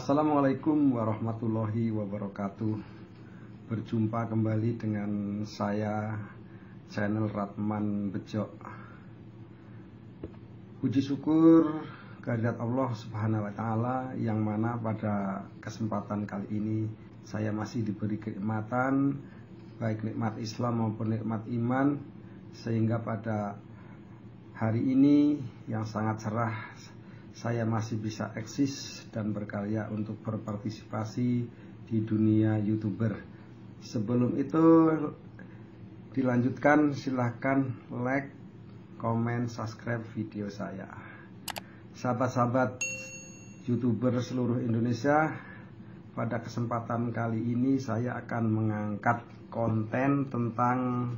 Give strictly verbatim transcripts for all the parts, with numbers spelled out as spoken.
Assalamualaikum warahmatullahi wabarakatuh. Berjumpa kembali dengan saya, channel Ratman Bejo. Puji syukur kehadirat Allah Subhanahu wa Ta'ala, yang mana pada kesempatan kali ini saya masih diberi kenikmatan, baik nikmat Islam maupun nikmat iman, sehingga pada hari ini yang sangat cerah saya masih bisa eksis dan berkarya untuk berpartisipasi di dunia YouTuber. Sebelum itu dilanjutkan, silahkan like, komen, subscribe video saya. Sahabat-sahabat YouTuber seluruh Indonesia, pada kesempatan kali ini saya akan mengangkat konten tentang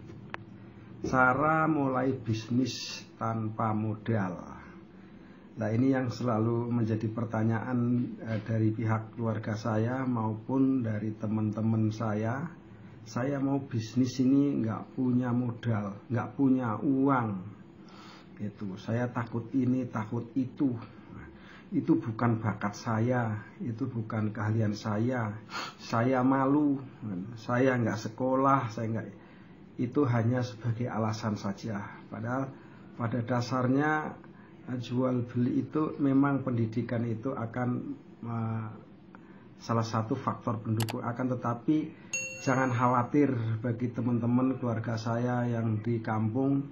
cara mulai bisnis tanpa modal. Nah, ini yang selalu menjadi pertanyaan eh, dari pihak keluarga saya maupun dari teman-teman saya. Saya mau bisnis ini nggak punya modal, nggak punya uang. Itu saya takut ini, takut itu. Itu bukan bakat saya, itu bukan keahlian saya. Saya malu, saya nggak sekolah, saya nggak. Itu hanya sebagai alasan saja. Padahal pada dasarnya jual beli itu memang pendidikan itu akan uh, salah satu faktor pendukung, akan tetapi jangan khawatir bagi teman-teman keluarga saya yang di kampung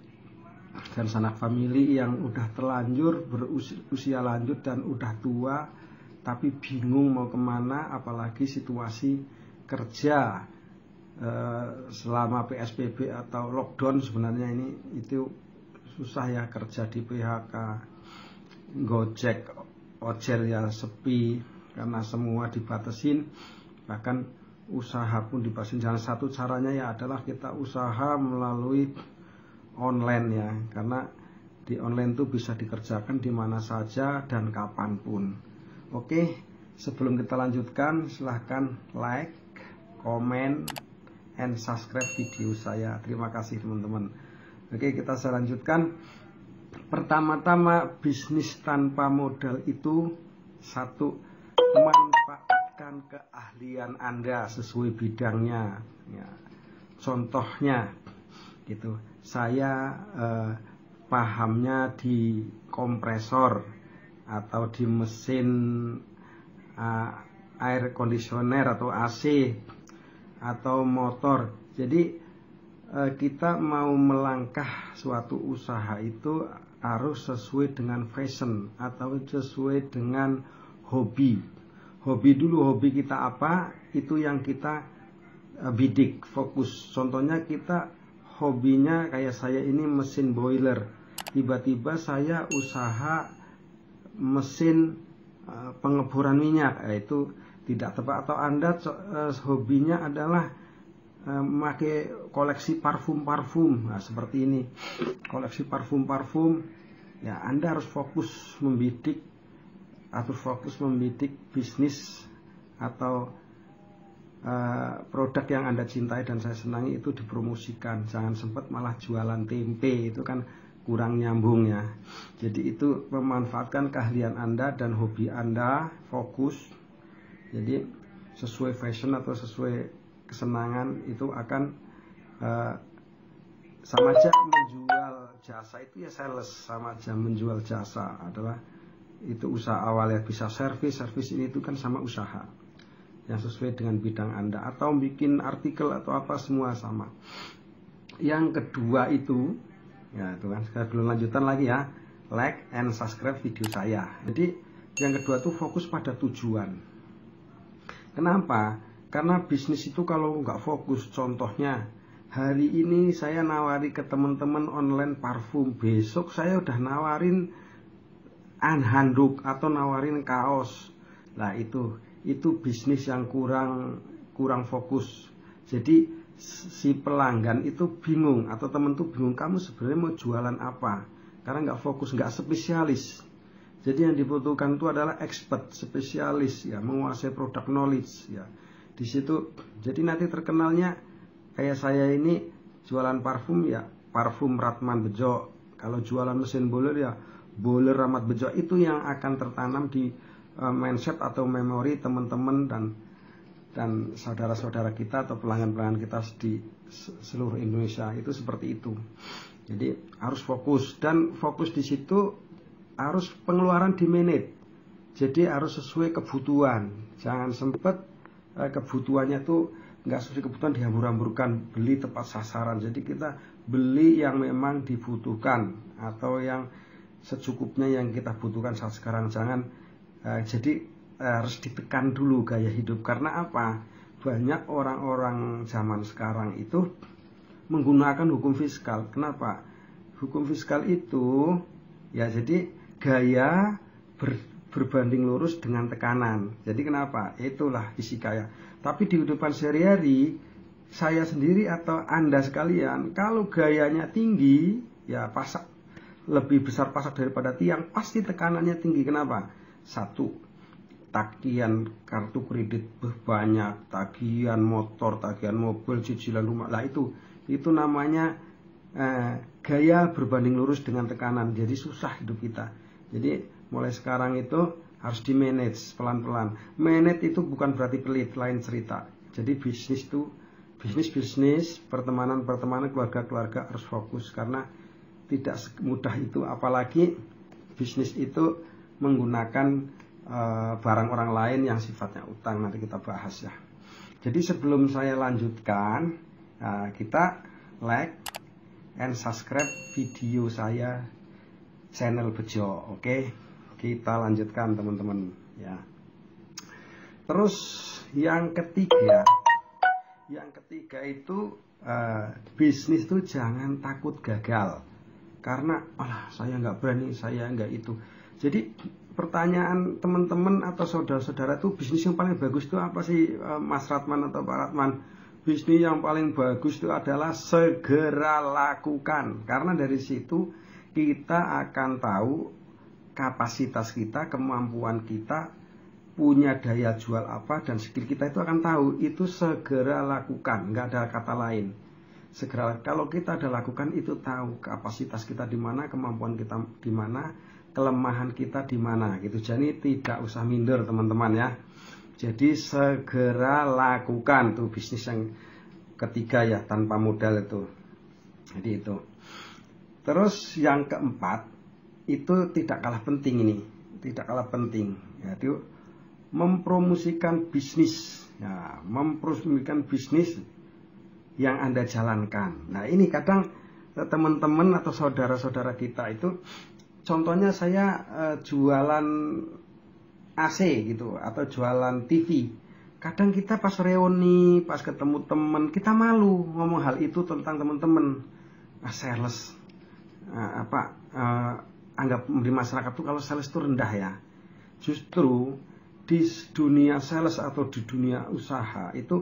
dan sanak famili yang udah terlanjur berusia lanjut dan udah tua tapi bingung mau kemana, apalagi situasi kerja uh, selama P S B B atau lockdown. Sebenarnya ini itu susah ya, kerja di P H K, Gojek, Ojol ya sepi karena semua dibatasin, bahkan usaha pun dibatasin. Jalan satu caranya ya adalah kita usaha melalui online ya, karena di online itu bisa dikerjakan di mana saja dan kapanpun. Oke, sebelum kita lanjutkan, silahkan like, komen, and subscribe video saya. Terima kasih teman-teman. Oke, kita selanjutkan. Pertama-tama, bisnis tanpa modal itu satu, manfaatkan keahlian Anda sesuai bidangnya. Ya, contohnya, gitu. Saya eh, pahamnya di kompresor atau di mesin eh, air conditioner atau A C atau motor. Jadi kita mau melangkah suatu usaha itu harus sesuai dengan fashion atau sesuai dengan hobi. Hobi dulu, hobi kita apa, itu yang kita bidik, fokus. Contohnya kita hobinya kayak saya ini mesin boiler. Tiba-tiba saya usaha mesin pengeboran minyak, itu tidak tepat. Atau Anda hobinya adalah memakai koleksi parfum-parfum, nah seperti ini, koleksi parfum-parfum, ya Anda harus fokus membidik atau fokus membidik bisnis atau uh, produk yang Anda cintai dan saya senangi itu dipromosikan. Jangan sempat malah jualan tempe, itu kan kurang nyambung ya. Jadi itu memanfaatkan keahlian Anda dan hobi Anda, fokus. Jadi sesuai fashion atau sesuai kesenangan itu akan uh, sama aja menjual jasa, itu ya sales, sama aja menjual jasa adalah itu usaha awal ya. Bisa servis, servis ini itu kan sama usaha yang sesuai dengan bidang Anda, atau bikin artikel atau apa, semua sama. Yang kedua itu ya itu kan, saya belum lanjutan lagi ya, like and subscribe video saya. Jadi yang kedua tuh fokus pada tujuan. Kenapa? Karena bisnis itu kalau nggak fokus, contohnya hari ini saya nawari ke teman-teman online parfum, besok saya udah nawarin handuk atau nawarin kaos. Nah itu itu bisnis yang kurang kurang fokus. Jadi si pelanggan itu bingung atau temen tuh bingung, kamu sebenarnya mau jualan apa? Karena nggak fokus, nggak spesialis. Jadi yang dibutuhkan itu adalah expert, spesialis ya, menguasai produk knowledge ya. Di situ jadi nanti terkenalnya kayak saya ini jualan parfum ya parfum Ratman Bejo, kalau jualan mesin boiler ya boiler Ratman Bejo. Itu yang akan tertanam di uh, mindset atau memori teman-teman dan dan saudara-saudara kita atau pelanggan-pelanggan kita di seluruh Indonesia itu seperti itu. Jadi harus fokus, dan fokus di situ harus pengeluaran di manage. Jadi harus sesuai kebutuhan. Jangan sempat uh, kebutuhannya tuh nggak sesuai kebutuhan dihambur-hamburkan, beli tepat sasaran. Jadi kita beli yang memang dibutuhkan atau yang secukupnya yang kita butuhkan saat sekarang. Jangan uh, jadi uh, harus ditekan dulu gaya hidup. Karena apa? Banyak orang-orang zaman sekarang itu menggunakan hukum fiskal. Kenapa? Hukum fiskal itu ya jadi gaya ber, berbanding lurus dengan tekanan. Jadi kenapa? Itulah fisika ya. Tapi di kehidupan sehari-hari, saya sendiri atau Anda sekalian, kalau gayanya tinggi, ya pasak lebih besar pasak daripada tiang, pasti tekanannya tinggi. Kenapa? Satu, tagihan kartu kredit banyak, tagihan motor, tagihan mobil, cicilan rumah. Lah itu, itu namanya eh, gaya berbanding lurus dengan tekanan. Jadi susah hidup kita. Jadi mulai sekarang itu harus di manage pelan-pelan. Manage itu bukan berarti pelit, lain cerita. Jadi bisnis itu, bisnis-bisnis, pertemanan-pertemanan, keluarga-keluarga harus fokus. Karena tidak semudah itu, apalagi bisnis itu menggunakan uh, barang orang lain yang sifatnya utang. Nanti kita bahas ya. Jadi sebelum saya lanjutkan, uh, kita like and subscribe video saya, channel Bejo, oke? Okay? Kita lanjutkan teman-teman ya. Terus yang ketiga, yang ketiga itu uh, bisnis itu jangan takut gagal. Karena alah saya nggak berani, saya nggak itu. Jadi pertanyaan teman-teman atau saudara-saudara itu bisnis yang paling bagus itu apa sih, uh, Mas Ratman atau Pak Ratman? Bisnis yang paling bagus itu adalah segera lakukan. Karena dari situ kita akan tahu kapasitas kita, kemampuan kita, punya daya jual apa, dan skill kita itu akan tahu. Itu segera lakukan, nggak ada kata lain. Segera, kalau kita ada lakukan itu tahu kapasitas kita di mana, kemampuan kita di mana, kelemahan kita di mana gitu. Jadi tidak usah minder teman-teman ya. Jadi segera lakukan tuh bisnis yang ketiga ya, tanpa modal itu. Jadi itu. Terus yang keempat itu tidak kalah penting ini, tidak kalah penting, yaitu mempromosikan bisnis, ya, mempromosikan bisnis yang Anda jalankan. Nah ini kadang teman-teman atau saudara-saudara kita itu, contohnya saya eh, jualan A C gitu, atau jualan T V. Kadang kita pas reuni, pas ketemu teman, kita malu ngomong hal itu tentang teman-teman. Ah, sales, ah, apa? Ah, anggap di masyarakat tuh kalau sales itu rendah ya. Justru di dunia sales atau di dunia usaha itu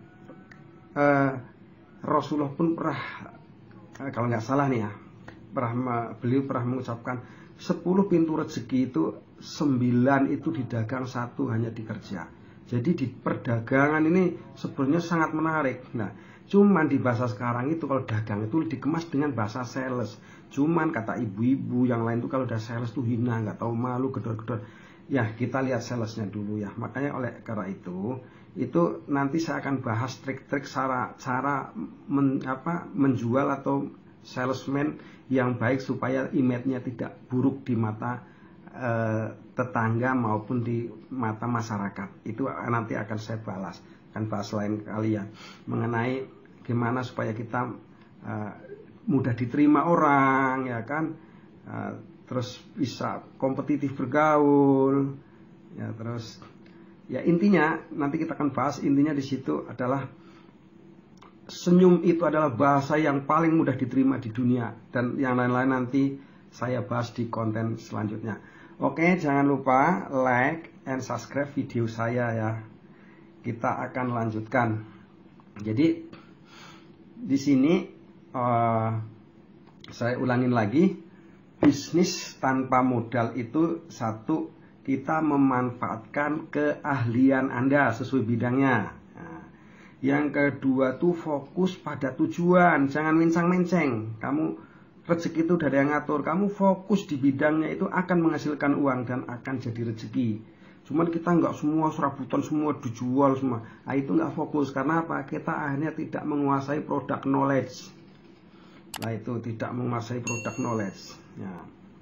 eh, Rasulullah pun pernah eh, kalau nggak salah nih ya, pernah beliau pernah mengucapkan sepuluh pintu rezeki itu sembilan itu di dagang, satu hanya di kerja. Jadi di perdagangan ini sebenarnya sangat menarik. Nah, cuman di bahasa sekarang itu kalau dagang itu dikemas dengan bahasa sales. Cuman kata ibu-ibu yang lain tuh kalau udah sales tuh hina, nggak tahu malu, gedor-gedor. Ya kita lihat salesnya dulu ya. Makanya oleh karena itu, itu nanti saya akan bahas trik-trik cara cara men, apa, menjual atau salesman yang baik supaya image-nya tidak buruk di mata eh, tetangga maupun di mata masyarakat. Itu nanti akan saya bahas, akan bahas lain kali ya, mengenai gimana supaya kita uh, mudah diterima orang, ya kan, uh, terus bisa kompetitif bergaul, ya terus ya intinya nanti kita akan bahas, intinya di situ adalah senyum itu adalah bahasa yang paling mudah diterima di dunia, dan yang lain-lain nanti saya bahas di konten selanjutnya. Oke, jangan lupa like and subscribe video saya ya. Kita akan lanjutkan. Jadi di sini uh, saya ulangin lagi, bisnis tanpa modal itu satu, kita memanfaatkan keahlian Anda sesuai bidangnya. Nah, yang kedua tuh fokus pada tujuan, jangan mencang-menceng. Kamu rezeki itu dari yang ngatur, kamu fokus di bidangnya itu akan menghasilkan uang dan akan jadi rezeki. Cuman kita nggak semua serabutan, semua dijual semua. Nah, itu nggak fokus. Karena apa? Kita akhirnya tidak menguasai produk knowledge. Nah, itu tidak menguasai produk knowledge. Ya.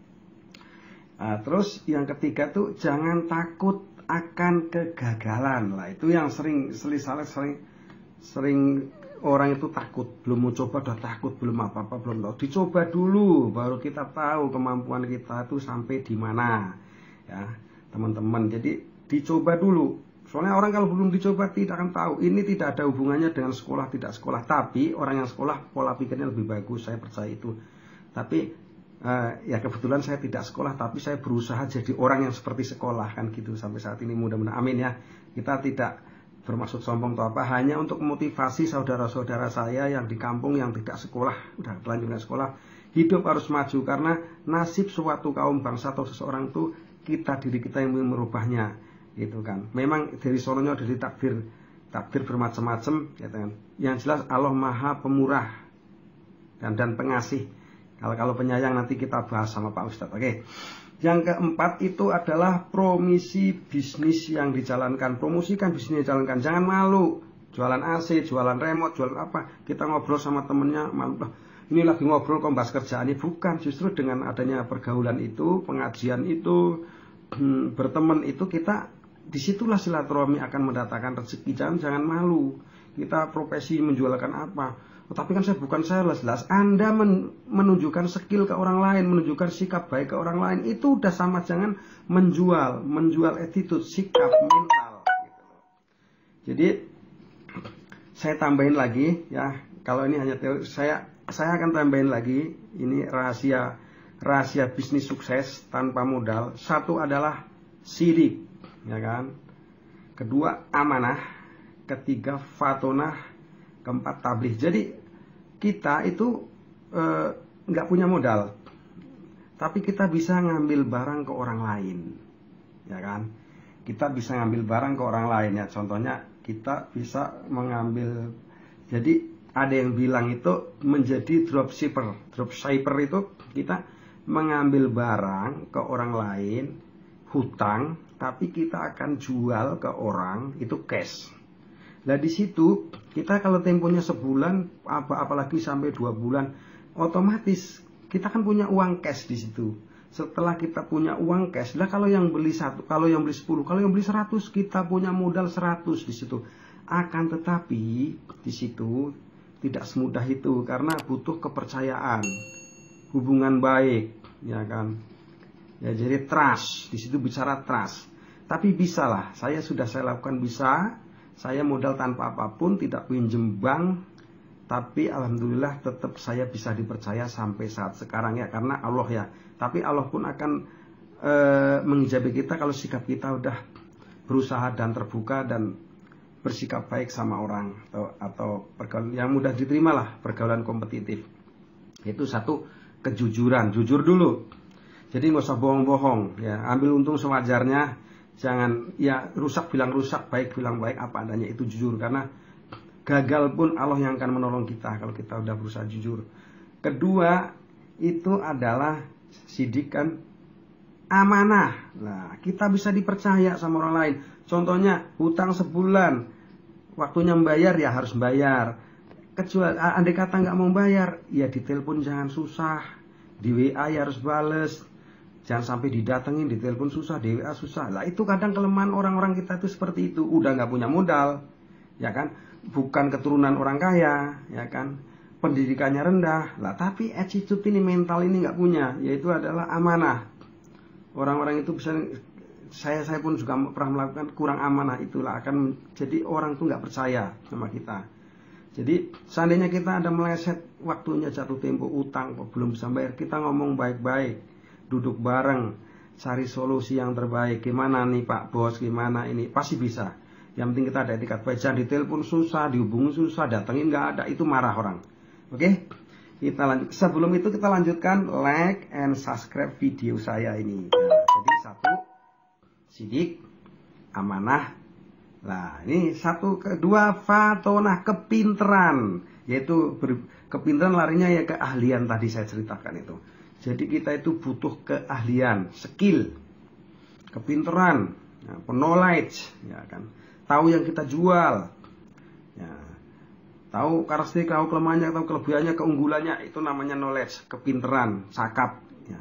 Nah, terus yang ketiga tuh jangan takut akan kegagalan. Lah, itu yang sering sering sering sering orang itu takut, belum mau coba udah takut, belum apa-apa, belum tahu. Dicoba dulu baru kita tahu kemampuan kita itu sampai di mana. Ya, teman-teman. Jadi dicoba dulu. Soalnya orang kalau belum dicoba tidak akan tahu. Ini tidak ada hubungannya dengan sekolah tidak sekolah. Tapi orang yang sekolah pola pikirnya lebih bagus, saya percaya itu. Tapi Uh, ya kebetulan saya tidak sekolah, tapi saya berusaha jadi orang yang seperti sekolah kan gitu sampai saat ini, mudah-mudahan amin ya. Kita tidak bermaksud sombong atau apa, hanya untuk motivasi saudara-saudara saya yang di kampung yang tidak sekolah, udah kelanjutan sekolah, hidup harus maju karena nasib suatu kaum bangsa atau seseorang itu kita diri kita yang merubahnya gitu kan. Memang dari sononya dari takdir takdir bermacam-macam ya kan. Yang jelas Allah Maha Pemurah dan dan pengasih. Kalau kalau penyayang nanti kita bahas sama Pak Ustadz. Oke. Yang keempat itu adalah promisi bisnis yang dijalankan. Promosikan bisnis yang dijalankan. Jangan malu. Jualan A C, jualan remote, jualan apa. Kita ngobrol sama temennya. Malu. Ini lagi ngobrol kok bahas kerjaan ini. Bukan. Justru dengan adanya pergaulan itu, pengajian itu, berteman itu, kita disitulah silaturahmi akan mendatangkan rezeki. Jangan, jangan malu. Kita profesi menjualkan apa. Oh, tapi kan saya bukan sales, jelas. Anda men menunjukkan skill ke orang lain, menunjukkan sikap baik ke orang lain, itu udah sama. Jangan menjual, menjual attitude, sikap, mental. Gitu. Jadi saya tambahin lagi ya. Kalau ini hanya teori, saya saya akan tambahin lagi. Ini rahasia rahasia bisnis sukses tanpa modal. Satu adalah sirik, ya kan. Kedua amanah. Ketiga fatonah. Keempat tabligh. Jadi kita itu nggak e, punya modal, tapi kita bisa ngambil barang ke orang lain, ya kan? Kita bisa ngambil barang ke orang lain ya. Contohnya kita bisa mengambil. Jadi ada yang bilang itu menjadi dropshipper. Dropshipper itu kita mengambil barang ke orang lain, hutang, tapi kita akan jual ke orang itu cash. Nah di situ kita kalau temponya sebulan, apa apalagi sampai dua bulan, otomatis kita kan punya uang cash di situ. Setelah kita punya uang cash, lah kalau yang beli satu, kalau yang beli sepuluh, kalau yang beli seratus, kita punya modal seratus di situ. Akan tetapi di situ tidak semudah itu karena butuh kepercayaan, hubungan baik, ya kan? Ya jadi trust, di situ bicara trust. Tapi bisalah, saya sudah saya lakukan bisa. Saya modal tanpa apapun, tidak pinjem bank, tapi alhamdulillah tetap saya bisa dipercaya sampai saat sekarang ya, karena Allah ya. Tapi Allah pun akan e, mengijabi kita kalau sikap kita udah berusaha dan terbuka dan bersikap baik sama orang atau, atau pergaulan yang mudah diterima lah, pergaulan kompetitif. Itu satu, kejujuran, jujur dulu. Jadi nggak usah bohong-bohong ya, ambil untung sewajarnya. Jangan ya rusak bilang rusak, baik bilang baik, apa adanya, itu jujur. Karena gagal pun Allah yang akan menolong kita kalau kita udah berusaha jujur. Kedua itu adalah sidikan amanah. Nah kita bisa dipercaya sama orang lain. Contohnya hutang sebulan, waktunya membayar ya harus bayar. Kecuali andai kata nggak mau bayar, ya ditelepon jangan susah, di W A ya harus bales. Jangan sampai didatengin, ditelepon susah, di W A susah. Lah itu kadang kelemahan orang-orang kita itu seperti itu. Udah nggak punya modal, ya kan? Bukan keturunan orang kaya, ya kan? Pendidikannya rendah. Lah tapi attitude ini, mental ini nggak punya. Yaitu adalah amanah. Orang-orang itu bisa, saya saya pun juga pernah melakukan kurang amanah, itulah akan jadi orang tuh nggak percaya sama kita. Jadi seandainya kita ada meleset, waktunya jatuh tempo utang, belum bisa bayar, kita ngomong baik-baik. Duduk bareng, cari solusi yang terbaik. Gimana nih Pak Bos, gimana ini? Pasti bisa. Yang penting kita ada etikat baik. Jangan ditelepon susah, dihubungi susah, datengin nggak ada, itu marah orang. Oke? Kita lanjut. Sebelum itu kita lanjutkan like and subscribe video saya ini. Nah, jadi satu, sidik, amanah. Nah, ini satu, kedua, fatonah, kepinteran. Yaitu ber, kepinteran larinya ya keahlian tadi saya ceritakan itu. Jadi kita itu butuh keahlian, skill, kepinteran. ya, knowledge, ya kan, tahu yang kita jual, ya, tahu karakteristik, tahu kelemahannya, tahu kelebihannya, keunggulannya, itu namanya knowledge, kepinteran, cakap, ya.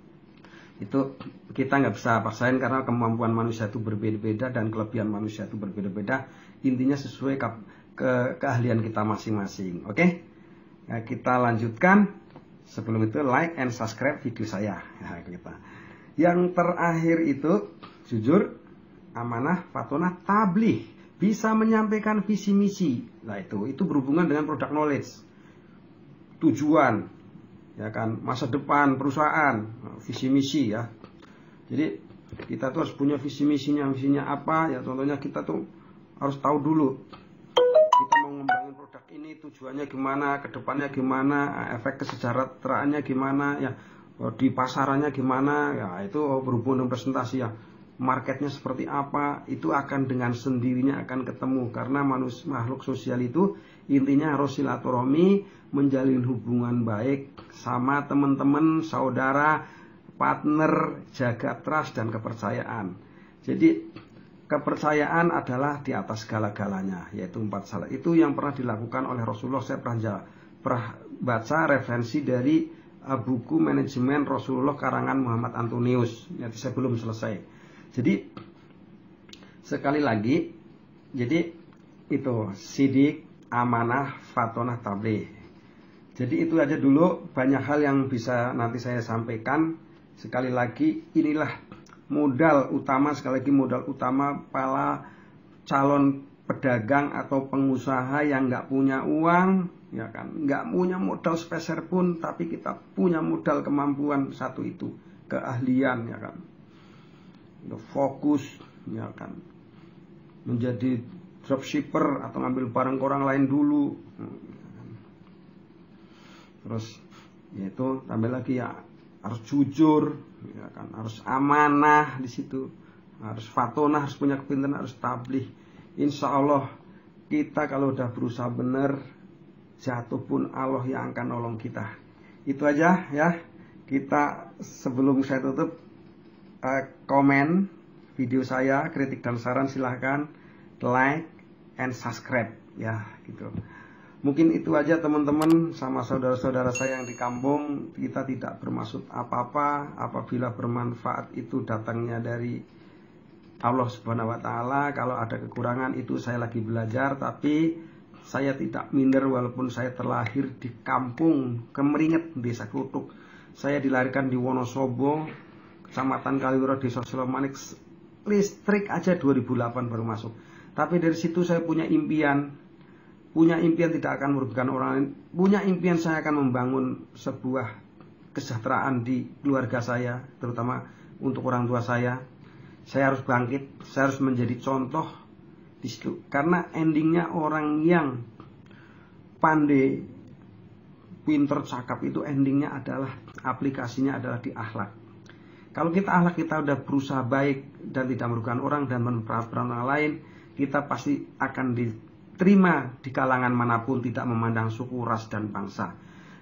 Itu kita nggak bisa paksain karena kemampuan manusia itu berbeda-beda dan kelebihan manusia itu berbeda-beda. Intinya sesuai ke, ke keahlian kita masing-masing. Oke, nah, kita lanjutkan. Sebelum itu like and subscribe video saya. Ya, kita. Yang terakhir itu jujur, amanah, fatonah, tabligh, bisa menyampaikan visi misi. Nah itu itu berhubungan dengan product knowledge, tujuan, ya kan, masa depan perusahaan, visi misi ya. Jadi kita tuh harus punya visi misinya, visinya apa ya, contohnya kita tuh harus tahu dulu kita mau ngembangin produk ini tujuannya gimana, kedepannya gimana, efek kesejahteraannya gimana ya, di pasarannya gimana ya, itu berhubungan dengan presentasi ya, marketnya seperti apa, itu akan dengan sendirinya akan ketemu karena manusia makhluk sosial itu intinya harus silaturahmi, menjalin hubungan baik sama teman-teman, saudara, partner, jaga trust dan kepercayaan. Jadi kepercayaan adalah di atas segala-galanya, yaitu empat syarat. Itu yang pernah dilakukan oleh Rasulullah. Saya pernah, pernah baca referensi dari uh, buku manajemen Rasulullah karangan Muhammad Antonius. Nanti saya belum selesai. Jadi sekali lagi, jadi itu sidik, amanah, fatonah, tabligh. Jadi itu aja dulu, banyak hal yang bisa nanti saya sampaikan. Sekali lagi, inilah modal utama, sekali lagi modal utama para calon pedagang atau pengusaha yang nggak punya uang, ya kan, nggak punya modal sepeser pun, tapi kita punya modal kemampuan satu itu, keahlian, ya kan, fokus, ya kan, menjadi dropshipper atau ngambil barang orang lain dulu, terus yaitu tambah lagi ya harus jujur, ya kan, harus amanah di situ, harus fatonah, harus punya kepintaran, harus tabligh. Insya Allah kita kalau udah berusaha benar, jatuh pun Allah yang akan nolong kita. Itu aja ya. Kita sebelum saya tutup, uh, komen video saya, kritik dan saran silahkan like and subscribe ya gitu. Mungkin itu aja teman-teman, sama saudara-saudara saya yang di kampung. Kita tidak bermaksud apa-apa, apabila bermanfaat itu datangnya dari Allah Subhanahu wa taala. Kalau ada kekurangan itu saya lagi belajar, tapi saya tidak minder walaupun saya terlahir di kampung Kemeringet, Desa Kluthuk. Saya dilahirkan di Wonosobo, Kecamatan Kaliwiro, Desa Sulomanik. Listrik aja dua ribu delapan baru masuk. Tapi dari situ saya punya impian. Punya impian tidak akan merugikan orang lain. Punya impian saya akan membangun sebuah kesejahteraan di keluarga saya, terutama untuk orang tua saya. Saya harus bangkit, saya harus menjadi contoh di situ. Karena endingnya orang yang pandai, pinter, cakap itu endingnya adalah, aplikasinya adalah di akhlak. Kalau kita akhlak kita udah berusaha baik dan tidak merugikan orang dan memperhatikan orang lain, kita pasti akan di terima di kalangan manapun, tidak memandang suku, ras, dan bangsa.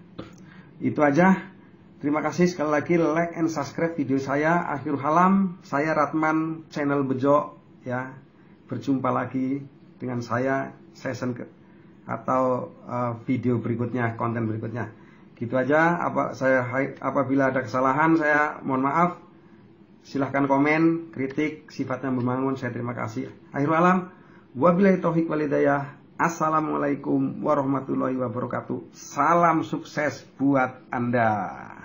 Itu aja. Terima kasih sekali lagi, like and subscribe video saya. Akhirul kalam, saya Ratman, channel Bejo ya. Berjumpa lagi dengan saya session ke, atau uh, video berikutnya, konten berikutnya. Gitu aja. Apa saya apabila ada kesalahan saya mohon maaf. Silahkan komen, kritik, sifatnya membangun, saya terima kasih. Akhirul kalam. Wabillahi taufiq wal hidayah. Assalamualaikum warahmatullahi wabarakatuh. Salam sukses buat Anda.